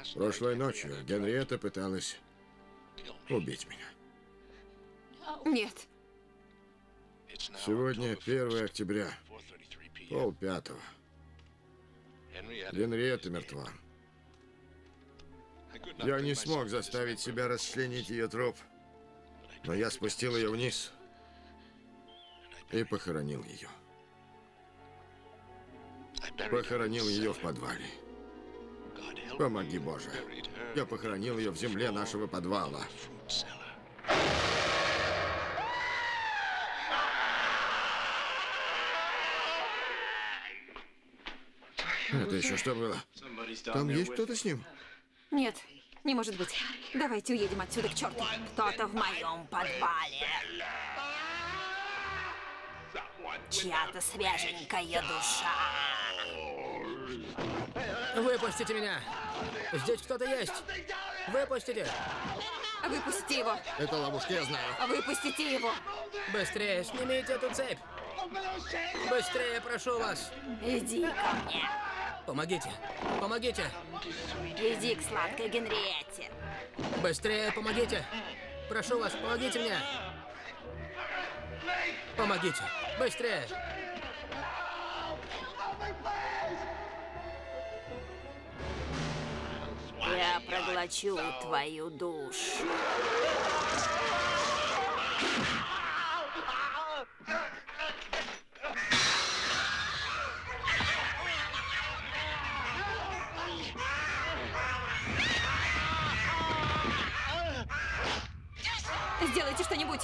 Прошлой ночью Генриетта пыталась убить меня. Нет. Сегодня 1 октября, 4:30. Генриетта мертва. Я не смог заставить себя расчленить ее труп, но я спустил ее вниз и похоронил ее. Похоронил ее в подвале. Помоги, Боже. Я похоронил ее в земле нашего подвала. Это еще что было? Там есть кто-то с ним? Нет, не может быть. Давайте уедем отсюда к черту. Кто-то в моем подвале. Чья-то свеженькая душа. Выпустите меня! Здесь кто-то есть! Выпустите! Выпусти его. Это ловушка, я знаю. Выпустите его. Быстрее, снимите эту цепь! Быстрее, прошу вас! Иди ко мне. Помогите! Помогите! Иди к сладкой Генриетте. Быстрее, помогите! Прошу вас, помогите мне! Помогите! Быстрее! Я проглочу твою душу. Сделайте что-нибудь.